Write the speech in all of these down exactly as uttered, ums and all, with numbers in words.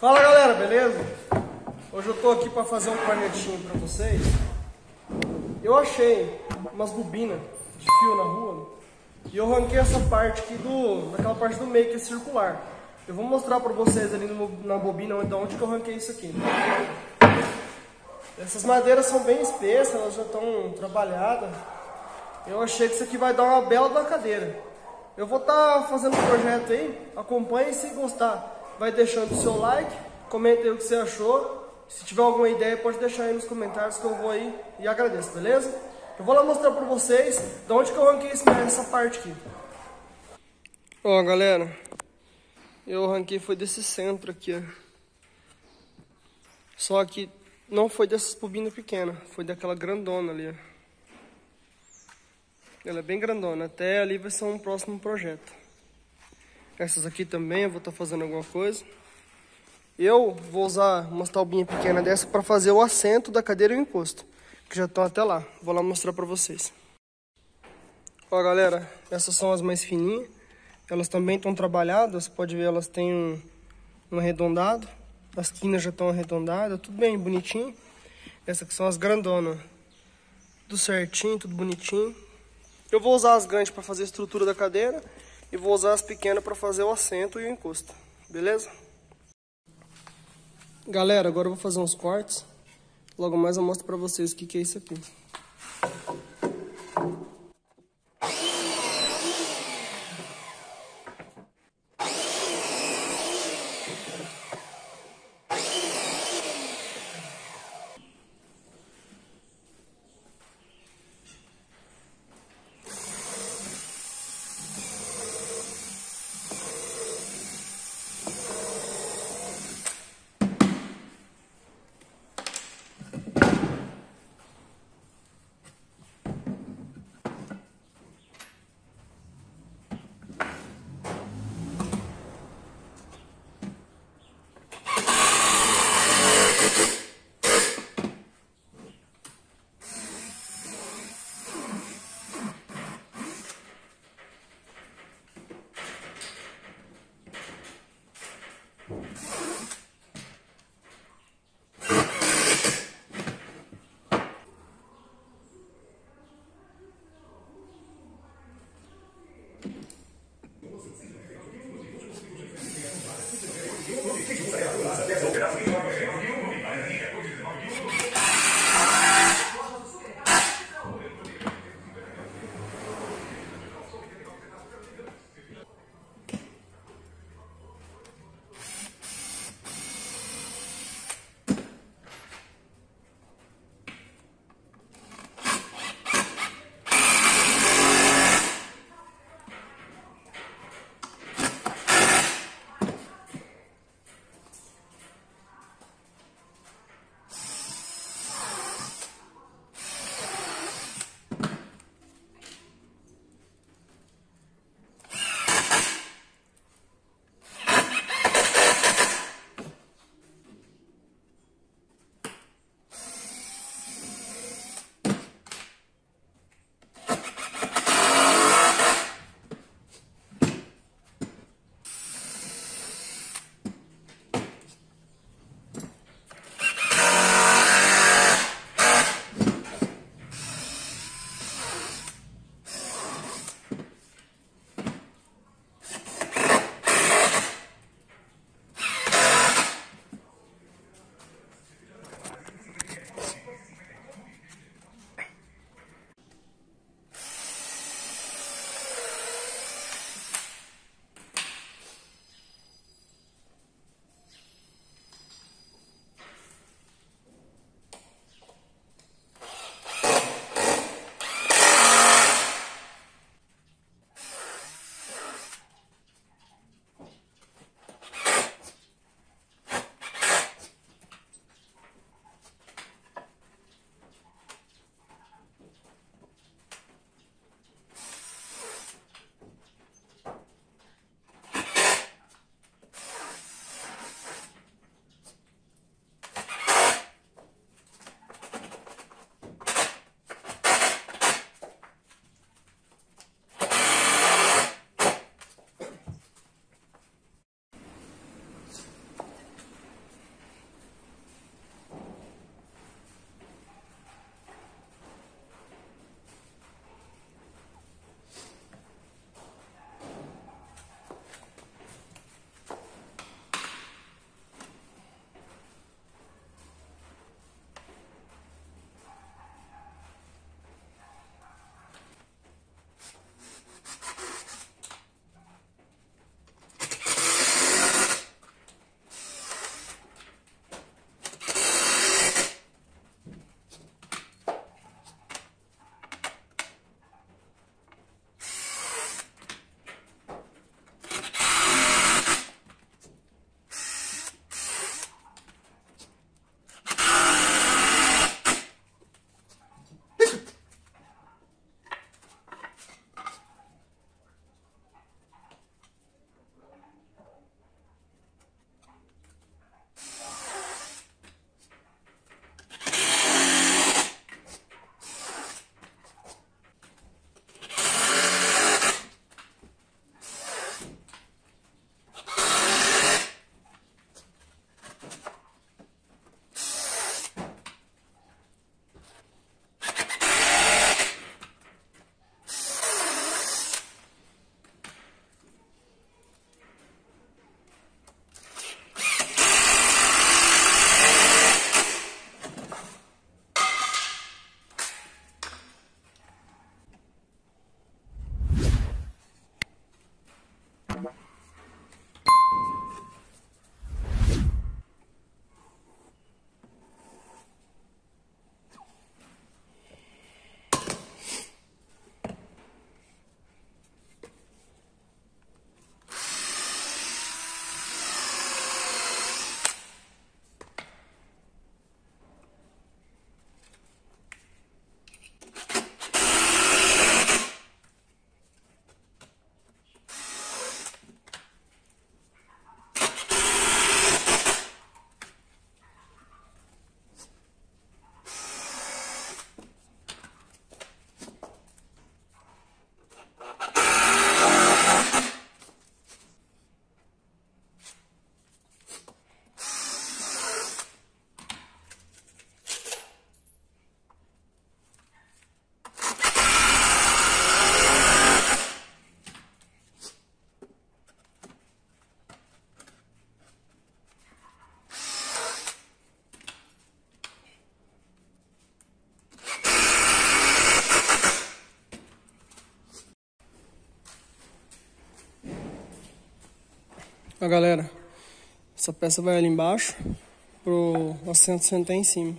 Fala galera, beleza? Hoje eu tô aqui para fazer um projetinho para vocês. Eu achei umas bobinas de fio na rua e eu arranquei essa parte aqui do, daquela parte do meio que é circular. Eu vou mostrar para vocês ali no, na bobina onde, onde que eu arranquei isso aqui. Essas madeiras são bem espessas, elas já estão trabalhadas. Eu achei que isso aqui vai dar uma bela da cadeira. Eu vou estar tá fazendo um projeto aí, acompanhe, se gostar, vai deixando o seu like, comenta aí o que você achou. Se tiver alguma ideia, pode deixar aí nos comentários que eu vou aí e agradeço, beleza? Eu vou lá mostrar pra vocês de onde que eu arranquei essa parte aqui. Ó, galera, eu arranquei foi desse centro aqui, ó. Só que não foi dessas bobinas pequenas, foi daquela grandona ali, ó. Ela é bem grandona, até ali vai ser um próximo projeto. Essas aqui também eu vou estar fazendo alguma coisa. Eu vou usar umas taubinhas pequenas dessa para fazer o assento da cadeira e o encosto, que já estão até lá. Vou lá mostrar para vocês. Ó galera, essas são as mais fininhas. Elas também estão trabalhadas, pode ver, elas têm um, um arredondado. As quinas já estão arredondadas, tudo bem bonitinho. Essas aqui são as grandonas. Tudo certinho, tudo bonitinho. Eu vou usar as grandes para fazer a estrutura da cadeira e vou usar as pequenas para fazer o assento e o encosto, beleza? Galera, agora eu vou fazer uns cortes. Logo mais eu mostro para vocês o que, que é isso aqui. Ó, galera, essa peça vai ali embaixo pro assento sentar em cima.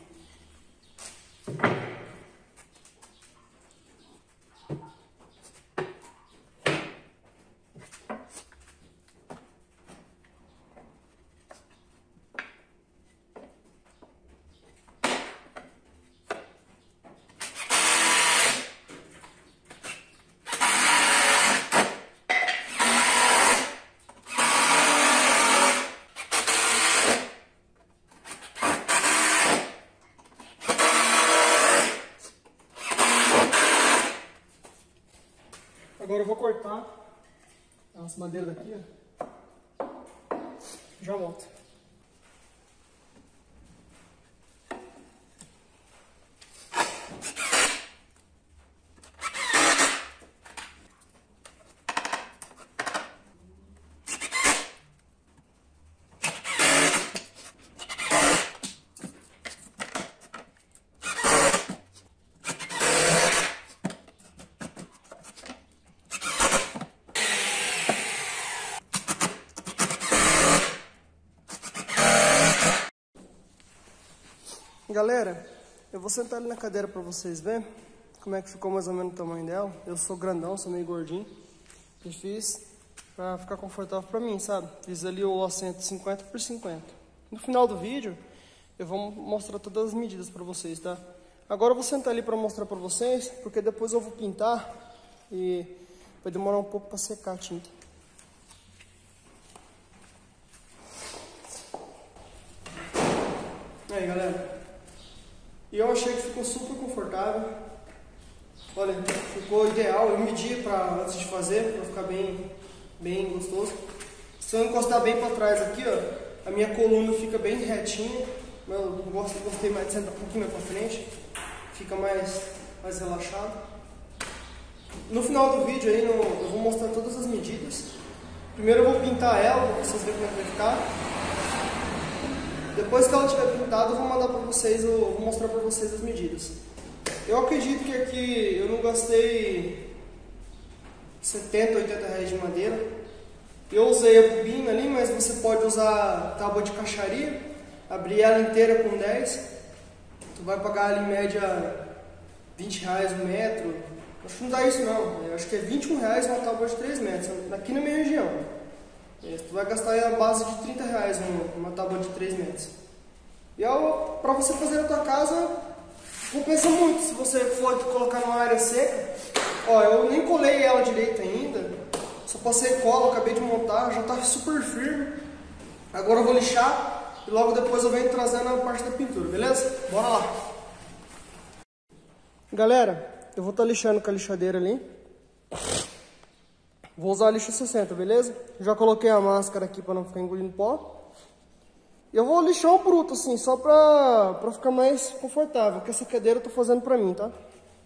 Agora eu vou cortar as madeiras daqui, ó. Já volto. Galera, eu vou sentar ali na cadeira pra vocês verem como é que ficou mais ou menos o tamanho dela. Eu sou grandão, sou meio gordinho e fiz pra ficar confortável pra mim, sabe? Fiz ali o assento cinquenta por cinquenta. No final do vídeo eu vou mostrar todas as medidas pra vocês, tá? Agora eu vou sentar ali pra mostrar pra vocês, porque depois eu vou pintar e vai demorar um pouco pra secar a tinta. Aí, galera. E eu achei que ficou super confortável. Olha, ficou ideal. Eu medi pra, antes de fazer, para ficar bem, bem gostoso. Se eu encostar bem para trás aqui, ó, a minha coluna fica bem retinha. Eu gosto, gostei mais de sentar um pouquinho mais para frente. Fica mais, mais relaxado. No final do vídeo aí, no, eu vou mostrar todas as medidas. Primeiro eu vou pintar ela, para vocês verem como é que vai ficar. Depois que ela estiver pintada, eu vou mandar para vocês, eu vou mostrar para vocês as medidas. Eu acredito que aqui eu não gastei setenta, oitenta reais de madeira. Eu usei a bobina ali, mas você pode usar tábua de caixaria, abrir ela inteira com dez. Tu vai pagar ali em média vinte reais um metro. Acho que não dá isso não, eu acho que é vinte e um reais uma tábua de três metros, aqui na minha região. Tu vai gastar aí a base de trinta reais uma, uma tábua de três metros. E para você fazer na tua casa, compensa muito. Se você for colocar numa área seca, ó, eu nem colei ela direito ainda, só passei cola, acabei de montar, já tá super firme. Agora eu vou lixar e logo depois eu venho trazendo a parte da pintura, beleza? Bora lá! Galera, eu vou estar tá lixando com a lixadeira ali. Vou usar a lixa sessenta, beleza? Já coloquei a máscara aqui para não ficar engolindo pó. E eu vou lixar o bruto, assim, só pra, pra ficar mais confortável, que essa cadeira eu tô fazendo pra mim, tá?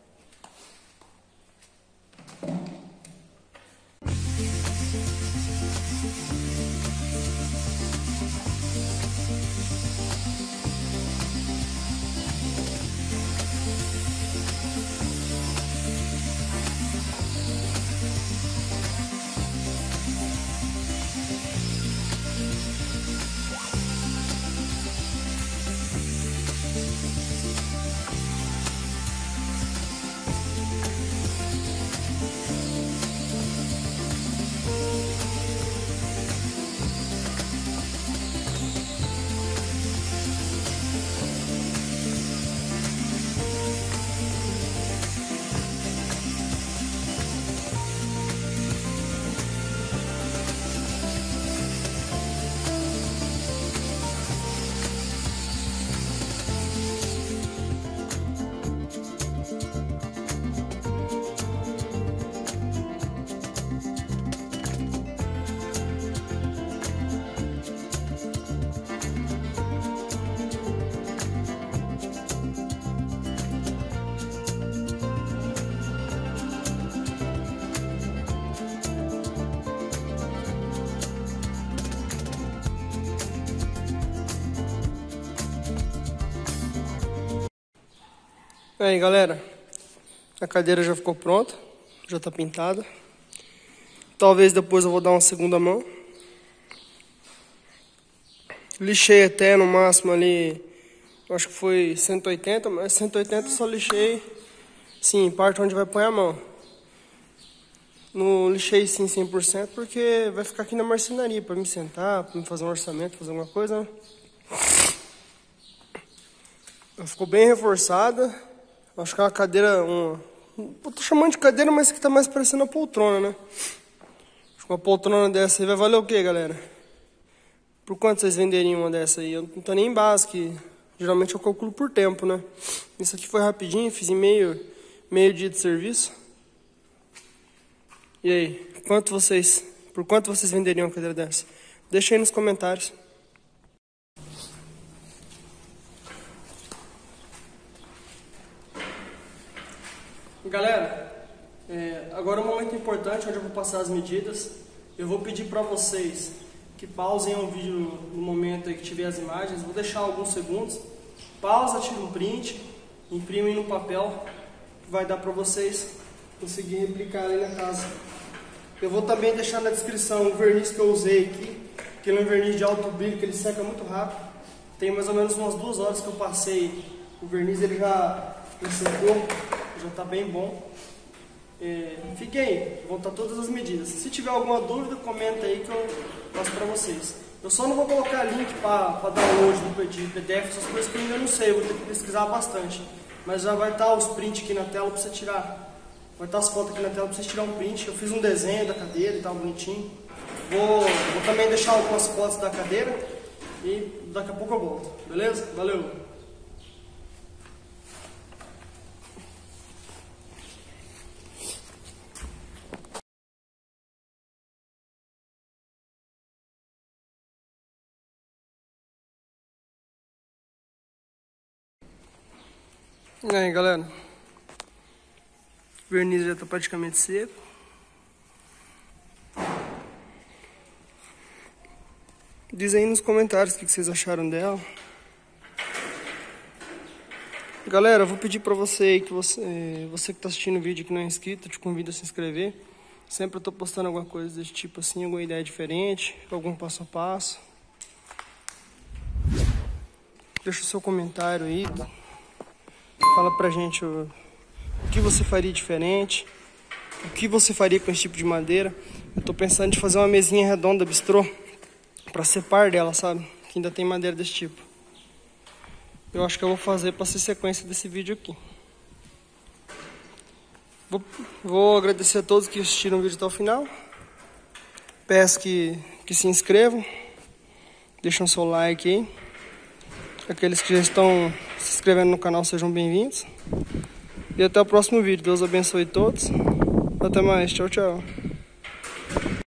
Aí, galera, a cadeira já ficou pronta, já tá pintada. Talvez depois eu vou dar uma segunda mão. Lixei até no máximo ali, acho que foi cento e oitenta, mas cento e oitenta só lixei, sim, parte onde vai pôr a mão. Não lixei sim cem por cento porque vai ficar aqui na marcenaria para me sentar, para me fazer um orçamento, fazer alguma coisa, né? Ficou bem reforçada. Acho que é uma cadeira, uma... eu tô chamando de cadeira, mas que tá mais parecendo uma poltrona, né? Acho que uma poltrona dessa aí vai valer o quê, galera? Por quanto vocês venderiam uma dessa aí? Eu não tô nem em base, que geralmente eu calculo por tempo, né? Isso aqui foi rapidinho, fiz em meio, meio dia de serviço. E aí, quanto vocês, por quanto vocês venderiam uma cadeira dessa? Deixa aí nos comentários. Galera, é, agora é um momento importante onde eu vou passar as medidas. Eu vou pedir para vocês que pausem o vídeo no momento aí que tiver as imagens. Vou deixar alguns segundos. Pausa, tira um print, imprimem no papel, que vai dar para vocês conseguir replicar ali na casa. Eu vou também deixar na descrição o verniz que eu usei aqui, que ele é um verniz de alto brilho, que ele seca muito rápido. Tem mais ou menos umas duas horas que eu passei o verniz, ele já ele secou, já está bem bom. É, fiquem aí, vão estar todas as medidas. Se tiver alguma dúvida, comenta aí que eu passo para vocês. Eu só não vou colocar link para download de P D F, essas coisas que eu ainda não sei, eu vou ter que pesquisar bastante. Mas já vai estar os prints aqui na tela para você tirar. Vai estar as fotos aqui na tela para vocês tirar um print. Eu fiz um desenho da cadeira e tal, bonitinho. Vou, vou também deixar algumas fotos da cadeira e daqui a pouco eu volto. Beleza? Valeu! E aí, galera? O verniz já está praticamente seco. Diz aí nos comentários o que vocês acharam dela. Galera, eu vou pedir pra você aí, que você, você que tá assistindo o vídeo que não é inscrito, eu te convido a se inscrever. Sempre eu tô postando alguma coisa desse tipo assim, alguma ideia diferente, algum passo a passo. Deixa o seu comentário aí. Fala pra gente o, o que você faria diferente, o que você faria com esse tipo de madeira. Eu tô pensando em fazer uma mesinha redonda bistrô pra ser par dela, sabe? Que ainda tem madeira desse tipo. Eu acho que eu vou fazer pra ser sequência desse vídeo aqui. Vou, vou agradecer a todos que assistiram o vídeo até o final. Peço que, que se inscrevam, deixem o seu like aí. Aqueles que já estão se inscrevendo no canal sejam bem-vindos. E até o próximo vídeo. Deus abençoe todos. Até mais. Tchau, tchau.